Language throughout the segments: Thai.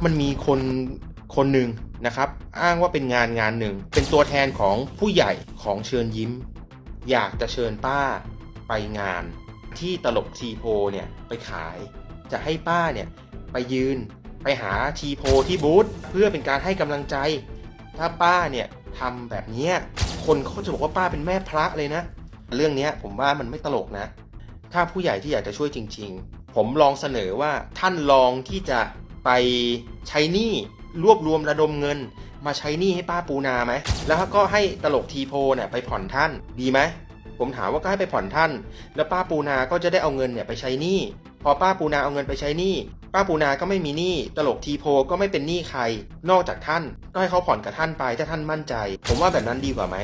มันมีคนหนึ่งนะครับอ้างว่าเป็นงานหนึ่งเป็นตัวแทนของผู้ใหญ่ของเชิญยิ้มอยากจะเชิญป้าไปงานที่ตลกทีโพเนี่ยไปขายจะให้ป้าเนี่ยไปยืนไปหาทีโพที่บูธเพื่อเป็นการให้กำลังใจถ้าป้าเนี่ยทำแบบนี้คนเขาจะบอกว่าป้าเป็นแม่พระเลยนะเรื่องนี้ผมว่ามันไม่ตลกนะถ้าผู้ใหญ่ที่อยากจะช่วยจริงๆผมลองเสนอว่าท่านลองที่จะไปใช้หนี้รวบรวมระดมเงินมาใช้หนี้ให้ป้าปูนาไหมแล้วก็ให้ตลกทีโพเนี่ยไปผ่อนท่านดีไหมผมถามว่าก็ให้ไปผ่อนท่านแล้วป้าปูนาก็จะได้เอาเงินเนี่ยไปใช้หนี้พอป้าปูนาเอาเงินไปใช้หนี้ป้าปูนาก็ไม่มีหนี้ตลกทีโพก็ไม่เป็นหนี้ใครนอกจากท่านก็ให้เขาผ่อนกับท่านไปถ้าท่านมั่นใจผมว่าแบบนั้นดีกว่าไหม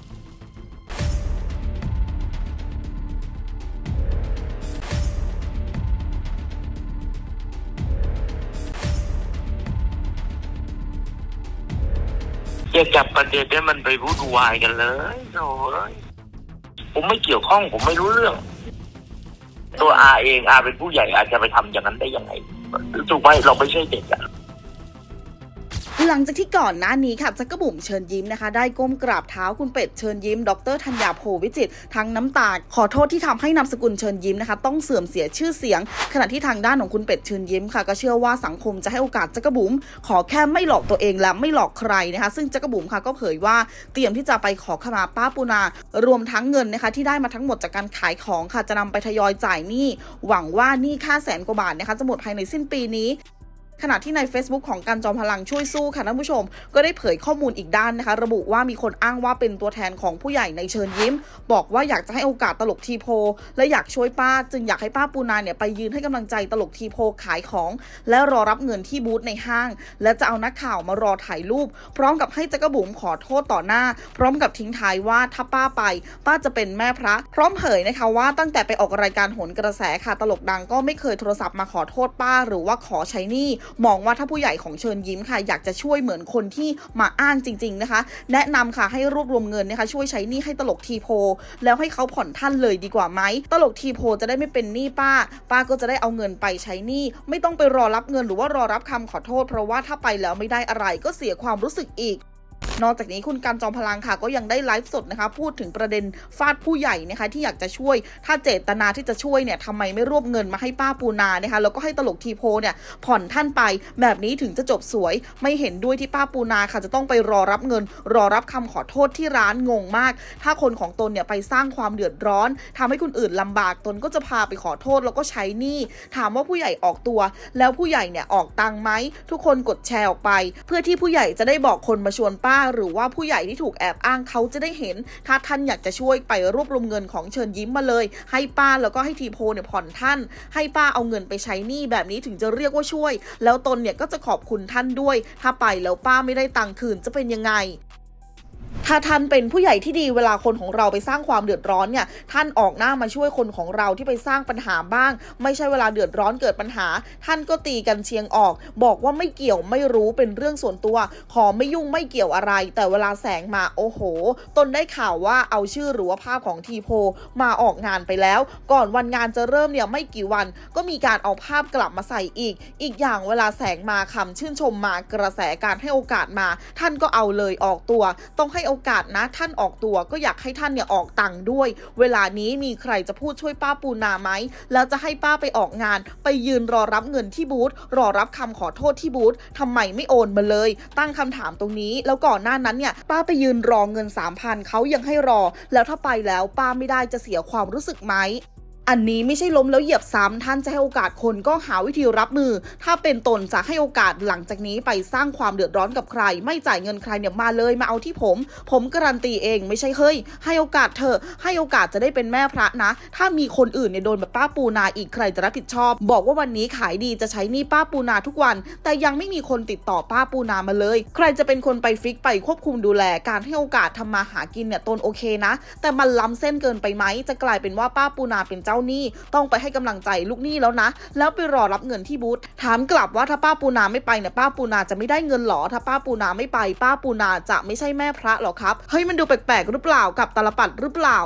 อย่าจับประเด็นให้มันไปวุ่นวายกันเลยโอ้ยผมไม่เกี่ยวข้องผมไม่รู้เรื่องตัวอาเองอาเป็นผู้ใหญ่อาจจะไปทำอย่างนั้นได้ยังไงถูกไหมเราไม่ใช่เด็กอะหลังจากที่ก่อนหน้านี้ค่ะจักรบุ๋มเชิญยิ้มนะคะได้ก้มกราบเท้าคุณเป็ดเชิญยิ้มดร.ธัญญาโพวิจิตรทั้งน้ำตาขอโทษที่ทำให้นามสกุลเชิญยิ้มนะคะต้องเสื่อมเสียชื่อเสียงขณะที่ทางด้านของคุณเป็ดเชิญยิ้มค่ะก็เชื่อว่าสังคมจะให้โอกาสจักรบุ๋มขอแค่ไม่หลอกตัวเองและไม่หลอกใครนะคะซึ่งจักรบุ๋มค่ะก็เผยว่าเตรียมที่จะไปขอขมาป้าปูนารวมทั้งเงินนะคะที่ได้มาทั้งหมดจากการขายของค่ะจะนำไปทยอยจ่ายหนี้หวังว่าหนี้ค่า100,000 กว่าบาทนะคะจะหมดภายในสิ้นปีนี้ขณะที่ใน Facebook ของการจอมพลังช่วยสู้ค่ะท่านผู้ชมก็ได้เผยข้อมูลอีกด้านนะคะระบุว่ามีคนอ้างว่าเป็นตัวแทนของผู้ใหญ่ในเชิญยิ้มบอกว่าอยากจะให้โอกาสตลกทีโพและอยากช่วยป้าจึงอยากให้ป้าปูนาเนี่ยไปยืนให้กำลังใจตลกทีโพขายของและรอรับเงินที่บูธในห้างและจะเอานักข่าวมารอถ่ายรูปพร้อมกับให้จักรบุ๋มขอโทษต่อหน้าพร้อมกับทิ้งท้ายว่าถ้าป้าไปป้าจะเป็นแม่พระพร้อมเผยนะคะว่าตั้งแต่ไปออกรายการโหนกระแสค่ะตลกดังก็ไม่เคยโทรศัพท์มาขอโทษป้าหรือว่าขอใช้หนี้มองว่าถ้าผู้ใหญ่ของเชิญยิ้มค่ะอยากจะช่วยเหมือนคนที่มาอ้างจริงๆนะคะแนะนำค่ะให้รวบรวมเงินนะคะช่วยใช้หนี้ให้ตลกทีโพแล้วให้เขาผ่อนท่านเลยดีกว่าไหมตลกทีโพจะได้ไม่เป็นหนี้ป้าก็จะได้เอาเงินไปใช้หนี้ไม่ต้องไปรอรับเงินหรือว่ารอรับคำขอโทษเพราะว่าถ้าไปแล้วไม่ได้อะไรก็เสียความรู้สึกอีกนอกจากนี้คุณการจอมพลังค่ะก็ยังได้ไลฟ์สดนะคะพูดถึงประเด็นฟาดผู้ใหญ่นะคะที่อยากจะช่วยถ้าเจตนาที่จะช่วยเนี่ยทำไมไม่รวบเงินมาให้ป้าปูนานะคะแล้วก็ให้ตลกทีโพเนี่ยผ่อนท่านไปแบบนี้ถึงจะจบสวยไม่เห็นด้วยที่ป้าปูนาค่ะจะต้องไปรอรับเงินรอรับคำขอโทษที่ร้านงงมากถ้าคนของตนเนี่ยไปสร้างความเดือดร้อนทำให้คนอื่นลำบากตนก็จะพาไปขอโทษแล้วก็ใช้หนี้ถามว่าผู้ใหญ่ออกตัวแล้วผู้ใหญ่เนี่ยออกตังค์ไหมทุกคนกดแชร์ออกไปเพื่อที่ผู้ใหญ่จะได้บอกคนมาชวนป้าหรือว่าผู้ใหญ่ที่ถูกแอบอ้างเขาจะได้เห็นถ้าท่านอยากจะช่วยไปรวบรวมเงินของเชิญยิ้มมาเลยให้ป้าแล้วก็ให้ทีโพเนี่ยผ่อนท่านให้ป้าเอาเงินไปใช้หนี้แบบนี้ถึงจะเรียกว่าช่วยแล้วตนเนี่ยก็จะขอบคุณท่านด้วยถ้าไปแล้วป้าไม่ได้ตังค์คืนจะเป็นยังไงถ้าท่านเป็นผู้ใหญ่ที่ดีเวลาคนของเราไปสร้างความเดือดร้อนเนี่ยท่านออกหน้ามาช่วยคนของเราที่ไปสร้างปัญหาบ้างไม่ใช่เวลาเดือดร้อนเกิดปัญหาท่านก็ตีกันเชียงออกบอกว่าไม่เกี่ยวไม่รู้เป็นเรื่องส่วนตัวขอไม่ยุ่งไม่เกี่ยวอะไรแต่เวลาแสงมาโอ้โหตนได้ข่าวว่าเอาชื่อหรือว่าภาพของทีโพมาออกงานไปแล้วก่อนวันงานจะเริ่มเนี่ยไม่กี่วันก็มีการเอาภาพกลับมาใส่อีกอย่างเวลาแสงมาคำชื่นชมมากระแสการให้โอกาสมาท่านก็เอาเลยออกตัวต้องให้โอกาสนะท่านออกตัวก็อยากให้ท่านเนี่ยออกตังค์ด้วยเวลานี้มีใครจะพูดช่วยป้าปูนาไหมแล้วจะให้ป้าไปออกงานไปยืนรอรับเงินที่บูธรอรับคำขอโทษที่บูธทำไมไม่โอนมาเลยตั้งคำถามตรงนี้แล้วก่อนหน้านั้นเนี่ยป้าไปยืนรอเงิน 3,000 เขายังให้รอแล้วถ้าไปแล้วป้าไม่ได้จะเสียความรู้สึกไหมอันนี้ไม่ใช่ล้มแล้วเหยียบซ้ำท่านจะให้โอกาสคนก็หาวิธีรับมือถ้าเป็นตนจะให้โอกาสหลังจากนี้ไปสร้างความเดือดร้อนกับใครไม่จ่ายเงินใครเนี่ยมาเลยมาเอาที่ผมการันตีเองไม่ใช่เฮ้ยให้โอกาสเธอให้โอกาสจะได้เป็นแม่พระนะถ้ามีคนอื่นเนี่ยโดนแบบป้าปูนาอีกใครจะรับผิดชอบบอกว่าวันนี้ขายดีจะใช้หนี้ป้าปูนาทุกวันแต่ยังไม่มีคนติดต่อป้าปูนามาเลยใครจะเป็นคนไปฟิกไปควบคุมดูแลการให้โอกาสทำมาหากินเนี่ยตนโอเคนะแต่มันล้ำเส้นเกินไปไหมจะกลายเป็นว่าป้าปูนาเป็นเจ้าหนี้ต้องไปให้กำลังใจลูกหนี้แล้วนะแล้วไปรอรับเงินที่บูธถามกลับว่าถ้าป้าปูนาไม่ไปเนี่ยป้าปูนาจะไม่ได้เงินหรอถ้าป้าปูนาไม่ไปป้าปูนาจะไม่ใช่แม่พระหรอครับเฮ้ยมันดูแปลกๆหรือเปล่ากับตาลปัดหรือเปล่า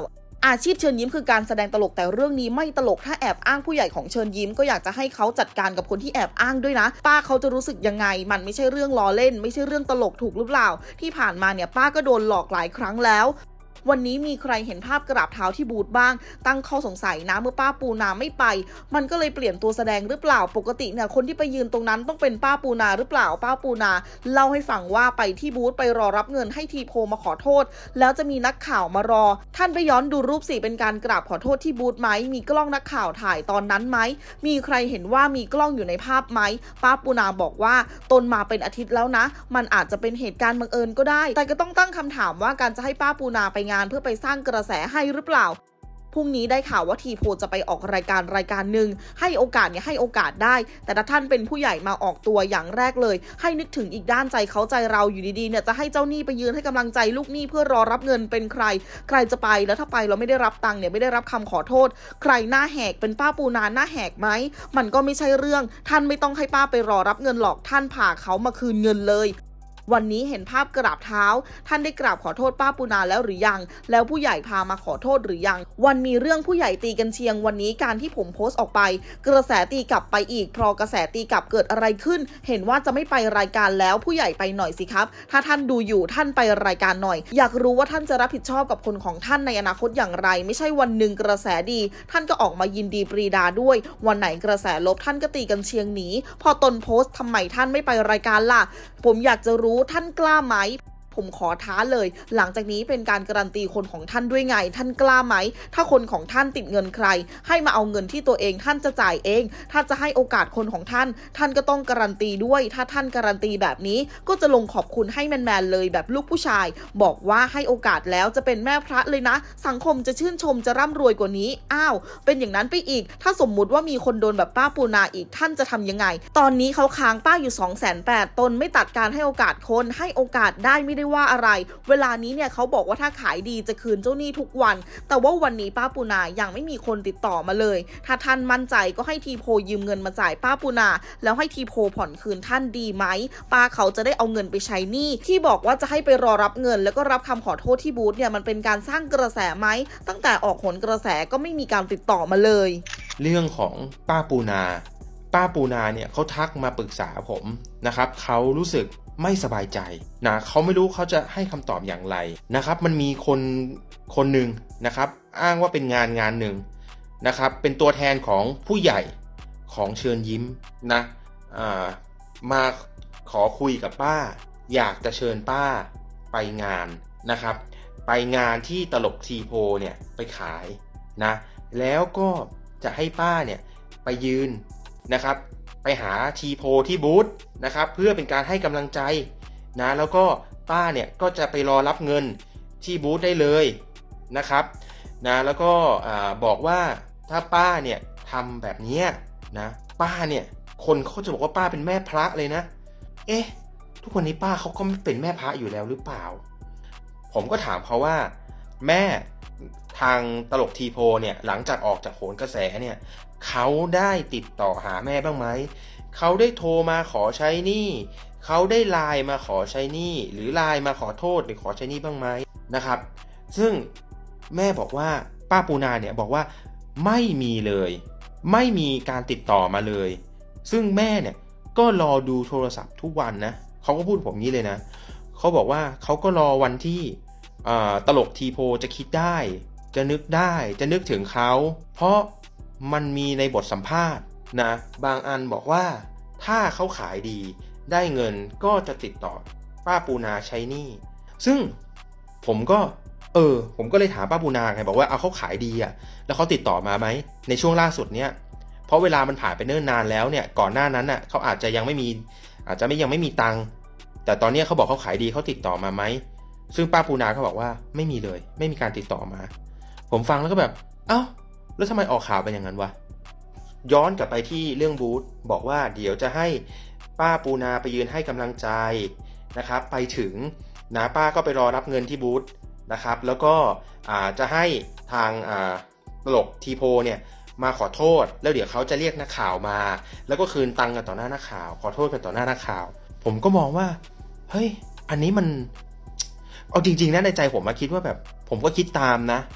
อาชีพเชิญยิ้มคือการแสดงตลกแต่เรื่องนี้ไม่ตลกถ้าแอบอ้างผู้ใหญ่ของเชิญยิ้มก็อยากจะให้เขาจัดการกับคนที่แอบอ้างด้วยนะป้าเขาจะรู้สึกยังไงมันไม่ใช่เรื่องล้อเล่นไม่ใช่เรื่องตลกถูกหรือเปล่าที่ผ่านมาเนี่ยป้าก็โดนหลอกหลายครั้งแล้ววันนี้มีใครเห็นภาพกราบเท้าที่บูธบ้างตั้งข้อสงสัยนะเมื่อป้าปูนาไม่ไปมันก็เลยเปลี่ยนตัวแสดงหรือเปล่าปกติเนี่ยคนที่ไปยืนตรงนั้นต้องเป็นป้าปูนาหรือเปล่าป้าปูนาเล่าให้ฟังว่าไปที่บูธไปรอรับเงินให้ทีโพมาขอโทษแล้วจะมีนักข่าวมารอท่านไปย้อนดูรูปสิเป็นการกราบขอโทษที่บูธไหมมีกล้องนักข่าวถ่ายตอนนั้นไหมมีใครเห็นว่ามีกล้องอยู่ในภาพไหมป้าปูนาบอกว่าตนมาเป็นอาทิตย์แล้วนะมันอาจจะเป็นเหตุการณ์บังเอิญก็ได้แต่ก็ต้องตั้งคำถามว่าการจะให้ป้าปูนาไปงานเพื่อไปสร้างกระแสให้หรือเปล่าพรุ่งนี้ได้ข่าวว่าทีโพจะไปออกรายการหนึ่งให้โอกาสเนี่ยให้โอกาสได้แต่ถ้าท่านเป็นผู้ใหญ่มาออกตัวอย่างแรกเลยให้นึกถึงอีกด้านใจเขาใจเราอยู่ดีๆเนี่ยจะให้เจ้าหนี้ไปยืนให้กำลังใจลูกหนี้เพื่อรอรับเงินเป็นใครจะไปแล้วถ้าไปเราไม่ได้รับตังค์เนี่ยไม่ได้รับคำขอโทษใครหน้าแหกเป็นป้าปูนาหน้าแหกไหมมันก็ไม่ใช่เรื่องท่านไม่ต้องให้ป้าไปรอรับเงินหรอกท่านพาเขามาคืนเงินเลยวันนี้เห็นภาพกราบเท้าท่านได้กราบขอโทษป้าปูนาแล้วหรือยังแล้วผู้ใหญ่พามาขอโทษหรือยังวันมีเรื่องผู้ใหญ่ตีกันเชียงวันนี้การที่ผมโพสต์ออกไปกระแสตีกลับไปอีกพอกระแสตีกลับเกิดอะไรขึ้นเห็นว่าจะไม่ไปรายการแล้วผู้ใหญ่ไปหน่อยสิครับถ้าท่านดูอยู่ท่านไปรายการหน่อยอยากรู้ว่าท่านจะรับผิดชอบกับคนของท่านในอนาคตอย่างไรไม่ใช่วันหนึ่งกระแสดีท่านก็ออกมายินดีปรีดาด้วยวันไหนกระแสลบท่านก็ตีกันเชียงหนีพอตนโพสต์ทำไมท่านไม่ไปรายการล่ะผมอยากจะรู้ท่านกล้าไหมผมขอท้าเลยหลังจากนี้เป็นการการันตีคนของท่านด้วยไงท่านกล้าไหมถ้าคนของท่านติดเงินใครให้มาเอาเงินที่ตัวเองท่านจะจ่ายเองถ้าจะให้โอกาสคนของท่านท่านก็ต้องการันตีด้วยถ้าท่านการันตีแบบนี้ก็จะลงขอบคุณให้แมนๆเลยแบบลูกผู้ชายบอกว่าให้โอกาสแล้วจะเป็นแม่พระเลยนะสังคมจะชื่นชมจะร่ำรวยกว่านี้อ้าวเป็นอย่างนั้นไปอีกถ้าสมมุติว่ามีคนโดนแบบป้าปูนาอีกท่านจะทำยังไงตอนนี้เขาค้างป้าอยู่ 280,000 ตนไม่ตัดการให้โอกาสคนให้โอกาสได้ไม่ได้ว่าอะไรเวลานี้เนี่ยเขาบอกว่าถ้าขายดีจะคืนเจ้าหนี้ทุกวันแต่ว่าวันนี้ป้าปูนายังไม่มีคนติดต่อมาเลยถ้าท่านมั่นใจก็ให้ทีโพยืมเงินมาจ่ายป้าปูนาแล้วให้ทีโพผ่อนคืนท่านดีไหมป้าเขาจะได้เอาเงินไปใช้หนี้ที่บอกว่าจะให้ไปรอรับเงินแล้วก็รับคำขอโทษที่บูธเนี่ยมันเป็นการสร้างกระแสไหมตั้งแต่ออกโหนกระแสก็ไม่มีการติดต่อมาเลยเรื่องของป้าปูนาเนี่ยเขาทักมาปรึกษาผมนะครับเขารู้สึกไม่สบายใจนะเขาไม่รู้เขาจะให้คำตอบอย่างไรนะครับมันมีคนหนึ่งนะครับอ้างว่าเป็นงานหนึ่งนะครับเป็นตัวแทนของผู้ใหญ่ของเชิญยิ้มนะมาขอคุยกับป้าอยากจะเชิญป้าไปงานนะครับไปงานที่ตลกทีโพเนี่ยไปขายนะแล้วก็จะให้ป้าเนี่ยไปยืนนะครับไปหาทีโพที่บูธนะครับเพื่อเป็นการให้กำลังใจนะแล้วก็ป้าเนี่ยก็จะไปรอรับเงินที่บูธได้เลยนะครับนะแล้วก็บอกว่าถ้าป้าเนี่ยทำแบบนี้นะป้าเนี่ยคนเขาจะบอกว่าป้าเป็นแม่พระเลยนะเอ๊ะทุกวันนี้ป้าเขาก็ไม่เป็นแม่พระอยู่แล้วหรือเปล่าผมก็ถามเขาว่าแม่ทางตลกทีโพเนี่ยหลังจากออกจากโหนกระแสเนี่ยเขาได้ติดต่อหาแม่บ้างไหมเขาได้โทรมาขอใช้หนี้เขาได้ไลน์มาขอใช้หนี้หรือไลน์มาขอโทษหรือขอใช้หนี้บ้างไหมนะครับซึ่งแม่บอกว่าป้าปูนาเนี่ยบอกว่าไม่มีเลยไม่มีการติดต่อมาเลยซึ่งแม่เนี่ยก็รอดูโทรศัพท์ทุกวันนะเขาก็พูดผมนี้เลยนะเขาบอกว่าเขาก็รอวันที่ตลกทีโพจะคิดได้จะนึกได้จะนึกถึงเขาเพราะมันมีในบทสัมภาษณ์นะบางอันบอกว่าถ้าเขาขายดีได้เงินก็จะติดต่อป้าปูนาใช้หนี้ซึ่งผมก็เลยถามป้าปูนาไงบอกว่าเอาเขาขายดีอ่ะแล้วเขาติดต่อมาไหมในช่วงล่าสุดเนี้ยเพราะเวลามันผ่านไปเนิ่นนานแล้วเนี่ยก่อนหน้านั้นน่ะเขาอาจจะยังไม่มีตังค์แต่ตอนนี้เขาบอกเขาขายดีเขาติดต่อมาไหมซึ่งป้าปูนาเขาบอกว่าไม่มีเลยไม่มีการติดต่อมาผมฟังแล้วก็แบบเอ้าแล้วทำไมออกข่าวเป็นอย่างนั้นวะย้อนกลับไปที่เรื่องบูธบอกว่าเดี๋ยวจะให้ป้าปูนาไปยืนให้กำลังใจนะครับไปถึงนะป้าก็ไปรอรับเงินที่บูธนะครับแล้วก็จะให้ทางตลกทีโพเนี่ยมาขอโทษแล้วเดี๋ยวเขาจะเรียกนักข่าวมาแล้วก็คืนตังค์กันต่อหน้านักข่าวขอโทษกันต่อหน้านักข่าวผมก็มองว่าเฮ้ยอันนี้มันเอาจริงๆนะในใจผมมาคิดว่าแบบผมก็คิดตามนะ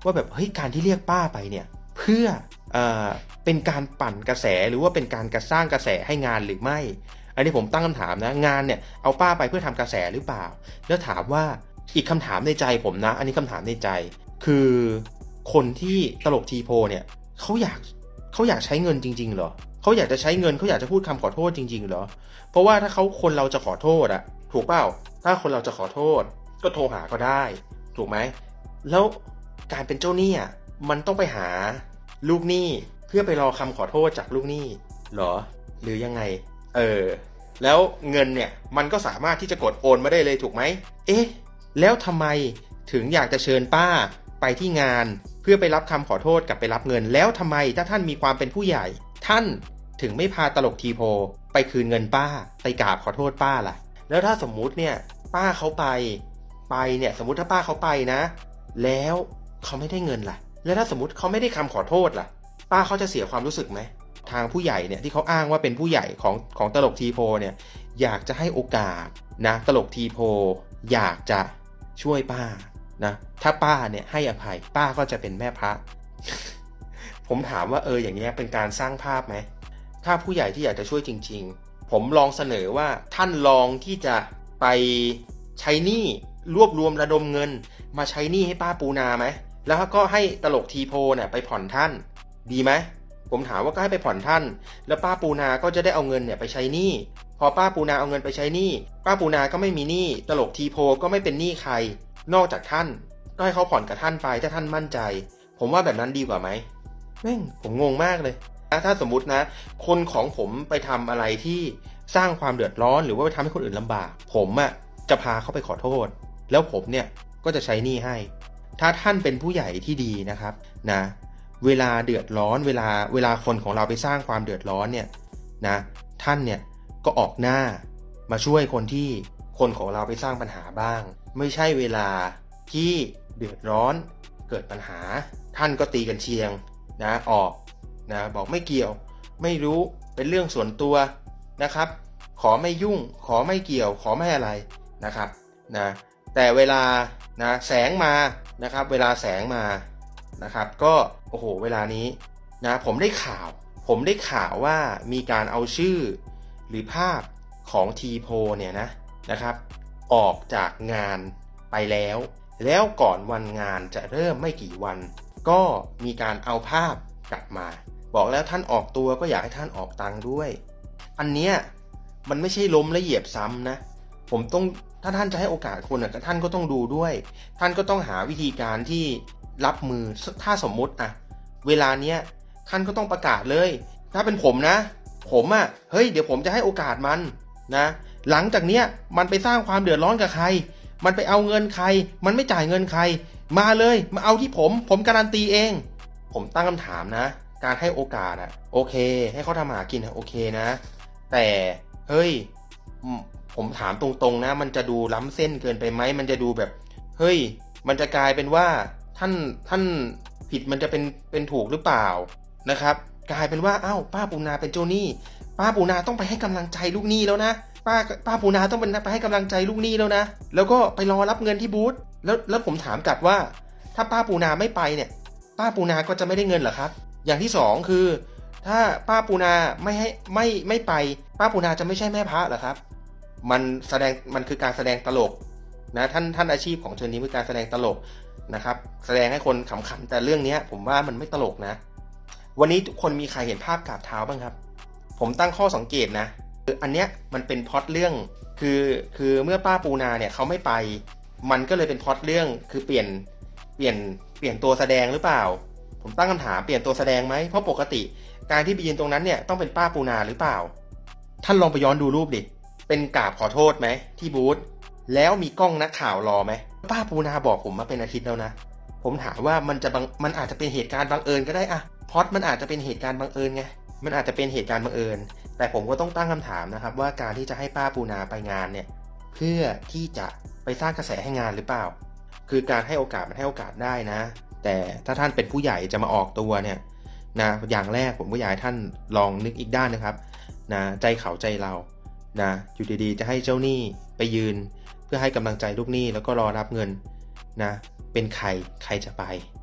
ว่าแบบเฮ้ยการที่เรียกป้าไปเนี่ยเพื่อเป็นการปั่นกระแสหรือว่าเป็นการสร้างกระแสให้งานหรือไม่อันนี้ผมตั้งคำถามนะงานเนี่ยเอาป้าไปเพื่อทำกระแสหรือเปล่าแล้วถามว่าอีกคำถามในใจผมนะอันนี้คำถามในใจคือคนที่ตลกทีโพเนี่ยเขาอยากใช้เงินจริงๆเหรอเขาอยากจะใช้เงินเขาอยากจะพูดคำขอโทษจริงๆเหรอเพราะว่าถ้าคนเราจะขอโทษอะถูกเปล่าถ้าคนเราจะขอโทษก็โทรหาก็ได้ถูกไหมแล้วการเป็นเจ้าหนี้มันต้องไปหาลูกหนี้เพื่อไปรอคำขอโทษจากลูกหนี้เหรอหรือยังไงแล้วเงินเนี่ยมันก็สามารถที่จะกดโอนมาได้เลยถูกไหมแล้วทำไมถึงอยากจะเชิญป้าไปที่งานเพื่อไปรับคำขอโทษกับไปรับเงินแล้วทำไมถ้าท่านมีความเป็นผู้ใหญ่ท่านถึงไม่พาตลกทีโพไปคืนเงินป้าไปกราบขอโทษป้าล่ะแล้วถ้าสมมุติเนี่ยป้าเขาไปเนี่ยสมมุติถ้าป้าเขาไปนะแล้วเขาไม่ได้เงินล่ะแล้วถ้าสมมุติเขาไม่ได้คำขอโทษล่ะป้าเขาจะเสียความรู้สึกไหมทางผู้ใหญ่เนี่ยที่เขาอ้างว่าเป็นผู้ใหญ่ของตลกทีโพเนี่ยอยากจะให้โอกาสนะตลกทีโพอยากจะช่วยป้านะถ้าป้าเนี่ยให้อภัยป้าก็จะเป็นแม่พระ ผมถามว่าอย่างเงี้ยเป็นการสร้างภาพไหมถ้าผู้ใหญ่ที่อยากจะช่วยจริงๆผมลองเสนอว่าท่านลองที่จะไปใช้หนี้รวบรวมระดมเงินมาใช้หนี้ให้ป้าปูนาไหมแล้วก็ให้ตลกทีโพเนี่ยไปผ่อนท่านดีไหมผมถามว่าก็ให้ไปผ่อนท่านแล้วป้าปูนาก็จะได้เอาเงินเนี่ยไปใช้หนี้พอป้าปูนาเอาเงินไปใช้หนี้ป้าปูนาก็ไม่มีหนี้ตลกทีโพก็ไม่เป็นหนี้ใครนอกจากท่านก็ให้เขาผ่อนกับท่านไปถ้าท่านมั่นใจผมว่าแบบนั้นดีกว่าไหมผมงงมากเลยถ้าสมมุตินะคนของผมไปทำอะไรที่สร้างความเดือดร้อนหรือว่าไปทำให้คนอื่นลำบากผมจะพาเขาไปขอโทษแล้วผมเนี่ยก็จะใช้หนี้ให้ถ้าท่านเป็นผู้ใหญ่ที่ดีนะครับนะเวลาเดือดร้อนเวลาคนของเราไปสร้างความเดือดร้อนเนี่ยนะท่านเนี่ยก็ออกหน้ามาช่วยคนของเราไปสร้างปัญหาบ้างไม่ใช่เวลาที่เดือดร้อนเกิดปัญหาท่านก็ตีกันเชียงนะออกนะบอกไม่เกี่ยวไม่รู้เป็นเรื่องส่วนตัวนะครับขอไม่ยุ่งขอไม่เกี่ยวขอไม่อะไรนะครับนะแต่เวลานะแสงมานะครับเวลาแสงมานะครับก็โอ้โหเวลานี้นะผมได้ข่าวว่ามีการเอาชื่อหรือภาพของทีโพเนี่ยนะครับออกจากงานไปแล้วก่อนวันงานจะเริ่มไม่กี่วันก็มีการเอาภาพกลับมาบอกแล้วท่านออกตัวก็อยากให้ท่านออกตังค์ด้วยอันเนี้ยมันไม่ใช่ล้มและเหยียบซ้ำนะผมต้องถ้าท่านจะให้โอกาสคนท่านก็ต้องดูด้วยท่านก็ต้องหาวิธีการที่รับมือถ้าสมมุติเวลาเนี้ยท่านก็ต้องประกาศเลยถ้าเป็นผมนะผมเฮ้ยเดี๋ยวผมจะให้โอกาสมันนะหลังจากเนี้ยมันไปสร้างความเดือดร้อนกับใครมันไปเอาเงินใครมันไม่จ่ายเงินใครมาเลยมาเอาที่ผมการันตีเองผมตั้งคำถามนะการให้โอกาสโอเคให้เขาทำหากินโอเคนะแต่เฮ้ยผมถามตรงๆนะมันจะดูล้ำเส้นเกินไปไหมมันจะดูแบบเฮ้ยมันจะกลายเป็นว่าท่านผิดมันจะเป็นถูกหรือเปล่านะครับกลายเป็นว่าป้าปูนาเป็นเจ้าหนี้ป้าปูนาต้องไปให้กำลังใจลูกหนี้แล้วนะป้าปูนาต้องไปให้กำลังใจลูกหนี้แล้วนะแล้วก็ไปรอรับเงินที่บูธแล้วผมถามกลับว่าถ้าป้าปูนาไม่ไปเนี่ยป้าปูนาก็จะไม่ได้เงินเหรอครับอย่างที่สองคือถ้าป้าปูนาไม่ไปป้าปูนาจะไม่ใช่แม่พระเหรอครับมันคือการแสดงตลกนะท่านอาชีพของเชิญนี้คือการแสดงตลกนะครับแสดงให้คนขำๆแต่เรื่องนี้ผมว่ามันไม่ตลกนะวันนี้ทุกคนมีใครเห็นภาพกราบเท้าบ้างครับผมตั้งข้อสังเกตนะอันเนี้ยมันเป็นพล็อตเรื่องคือเมื่อป้าปูนาเนี่ยเขาไม่ไปมันก็เลยเป็นพล็อตเรื่องคือเปลี่ยนตัวแสดงหรือเปล่าผมตั้งคำถามเปลี่ยนตัวแสดงไหมเพราะปกติการที่ไปยืนตรงนั้นเนี่ยต้องเป็นป้าปูนาหรือเปล่าท่านลองไปย้อนดูรูปดิเป็นกราบขอโทษไหมที่บูธแล้วมีกล้องนักข่าวรอไหมป้าปูนาบอกผมมาเป็นอาทิตย์แล้วนะผมถามว่ามันอาจจะเป็นเหตุการณ์บังเอิญก็ได้พล็อตมันอาจจะเป็นเหตุการณ์บังเอิญไงมันอาจจะเป็นเหตุการณ์บังเอิญแต่ผมก็ต้องตั้งคำถามนะครับว่าการที่จะให้ป้าปูนาไปงานเนี่ยเพื่อที่จะไปสร้างกระแสให้งานหรือเปล่าคือการให้โอกาสมันให้โอกาสได้นะแต่ถ้าท่านเป็นผู้ใหญ่จะมาออกตัวเนี่ยนะอย่างแรกผมก็อยากให้ท่านลองนึกอีกด้านนะครับนะใจเขาใจเรานะอยู่ดีๆจะให้เจ้าหนี้ไปยืนเพื่อให้กำลังใจลูกหนี้แล้วก็รอรับเงินนะเป็นใครจะไป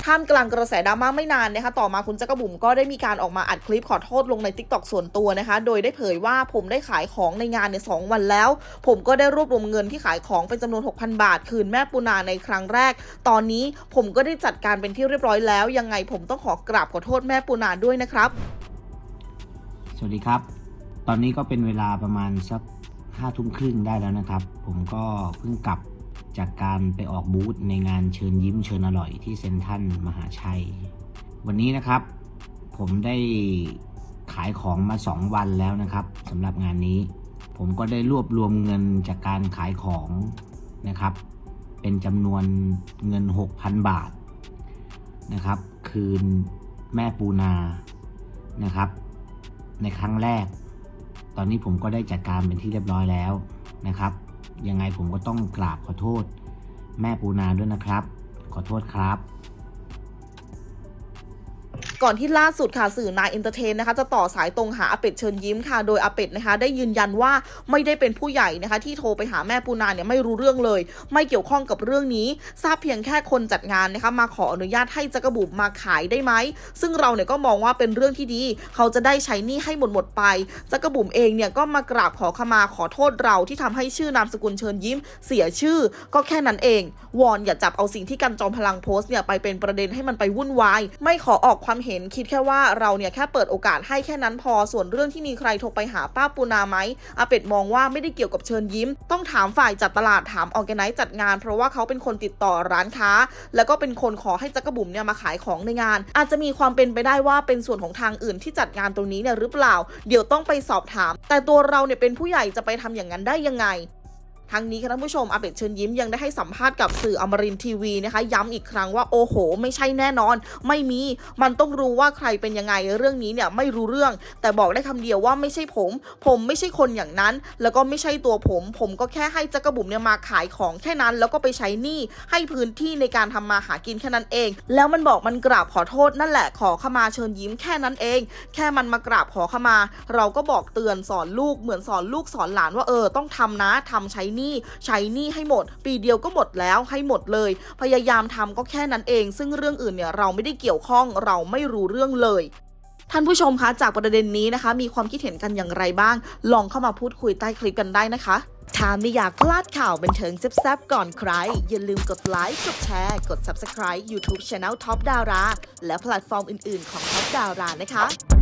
ท่ามกลางกระแสดราม่าไม่นานนะคะต่อมาคุณจักรบุ๋มก็ได้มีการออกมาอัดคลิปขอโทษลงใน TikTok ส่วนตัวนะคะโดยได้เผยว่าผมได้ขายของในงานใน2 วันแล้วผมก็ได้รวบรวมเงินที่ขายของเป็นจำนวน 6,000 บาทคืนแม่ปูนาในครั้งแรกตอนนี้ผมก็ได้จัดการเป็นที่เรียบร้อยแล้วยังไงผมต้องขอกราบขอโทษแม่ปูนาด้วยนะครับสวัสดีครับตอนนี้ก็เป็นเวลาประมาณสัก5 ทุ่มครึ่งได้แล้วนะครับผมก็เพิ่งกลับจากการไปออกบูธในงานเชิญยิ้มเชิญอร่อยที่เซ็นทรัลมหาชัยวันนี้นะครับผมได้ขายของมา2 วันแล้วนะครับสำหรับงานนี้ผมก็ได้รวบรวมเงินจากการขายของนะครับเป็นจำนวนเงิน 6,000 บาทนะครับคืนแม่ปูนานะครับในครั้งแรกตอนนี้ผมก็ได้จัดการเป็นที่เรียบร้อยแล้วนะครับยังไงผมก็ต้องกราบขอโทษแม่ปูนาด้วยนะครับขอโทษครับก่อนที่ล่าสุดค่ะสื่อนายเอนเตอร์เทนนะคะจะต่อสายตรงหาอาเป็ดเชิญยิ้มค่ะโดยอาเป็ดนะคะได้ยืนยันว่าไม่ได้เป็นผู้ใหญ่นะคะที่โทรไปหาแม่ปูนาเนี่ยไม่รู้เรื่องเลยไม่เกี่ยวข้องกับเรื่องนี้ทราบเพียงแค่คนจัดงานนะคะมาขออนุญาตให้จักรบุ๋มมาขายได้ไหมซึ่งเราเนี่ยก็มองว่าเป็นเรื่องที่ดีเขาจะได้ใช้หนี้ให้หมดไปจักรบุ๋มเองเนี่ยก็มากราบขอขมาขอโทษเราที่ทำให้ชื่อนามสกุลเชิญยิ้มเสียชื่อก็แค่นั้นเองวอนอย่าจับเอาสิ่งที่กันจอมพลังโพสต์เนี่ยไปเป็นประเด็นให้มันไปวุ่นวายไม่ขอออกความเห็นคิดแค่ว่าเราเนี่ยแค่เปิดโอกาสให้แค่นั้นพอส่วนเรื่องที่มีใครโทรไปหาป้าปูนาไหมอาเป็ดมองว่าไม่ได้เกี่ยวกับเชิญยิ้มต้องถามฝ่ายจัดตลาดถามออร์แกไนซ์จัดงานเพราะว่าเขาเป็นคนติดต่อร้านค้าแล้วก็เป็นคนขอให้จักรบุ๋มเนี่ยมาขายของในงานอาจจะมีความเป็นไปได้ว่าเป็นส่วนของทางอื่นที่จัดงานตรงนี้เนี่ยหรือเปล่าเดี๋ยวต้องไปสอบถามแต่ตัวเราเนี่ยเป็นผู้ใหญ่จะไปทำอย่างนั้นได้ยังไงทั้งนี้ค่ะท่านผู้ชมอาเป็ดเชิญยิ้มยังได้ให้สัมภาษณ์กับสื่ออมรินทร์ทีวีนะคะย้ำอีกครั้งว่าโอ้โหไม่ใช่แน่นอนไม่มีมันต้องรู้ว่าใครเป็นยังไงเรื่องนี้เนี่ยไม่รู้เรื่องแต่บอกได้คำเดียวว่าไม่ใช่ผมไม่ใช่คนอย่างนั้นแล้วก็ไม่ใช่ตัวผมก็แค่ให้จักรบุ๋มเนี่ยมาขายของแค่นั้นแล้วก็ไปใช้หนี้ให้พื้นที่ในการทำมาหากินแค่นั้นเองแล้วมันบอกมันกราบขอโทษนั่นแหละขอขมาเชิญยิ้มแค่นั้นเองแค่มันมากราบขอขมาเราก็บอกเตือนสอนลูกเหมือนสอนลูกสอนหลานว่าต้องทำนะทำใช้หนี้ให้หมดปีเดียวก็หมดแล้วให้หมดเลยพยายามทำก็แค่นั้นเองซึ่งเรื่องอื่นเนี่ยเราไม่ได้เกี่ยวข้องเราไม่รู้เรื่องเลยท่านผู้ชมคะจากประเด็นนี้นะคะมีความคิดเห็นกันอย่างไรบ้างลองเข้ามาพูดคุยใต้คลิปกันได้นะคะถ้าไม่อยากพลาดข่าวบันเทิงแซ่บๆก่อนใครอย่าลืมกดไลค์กดแชร์กด Subscribe YouTube Channel Top Dara และแพลตฟอร์มอื่นๆของ Top Dara นะคะ